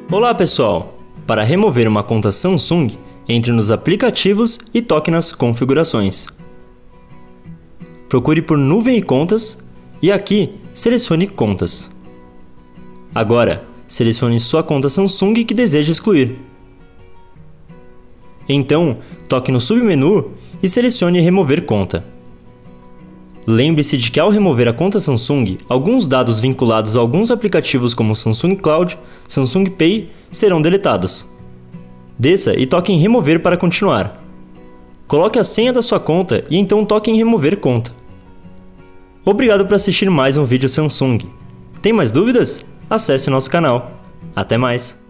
Olá pessoal! Para remover uma conta Samsung, entre nos aplicativos e toque nas configurações. Procure por Nuvem e Contas e aqui selecione Contas. Agora, selecione sua conta Samsung que deseja excluir. Então, toque no submenu e selecione Remover conta. Lembre-se de que ao remover a conta Samsung, alguns dados vinculados a alguns aplicativos como Samsung Cloud, Samsung Pay serão deletados. Desça e toque em Remover para continuar. Coloque a senha da sua conta e então toque em Remover conta. Obrigado por assistir mais um vídeo Samsung. Tem mais dúvidas? Acesse nosso canal. Até mais!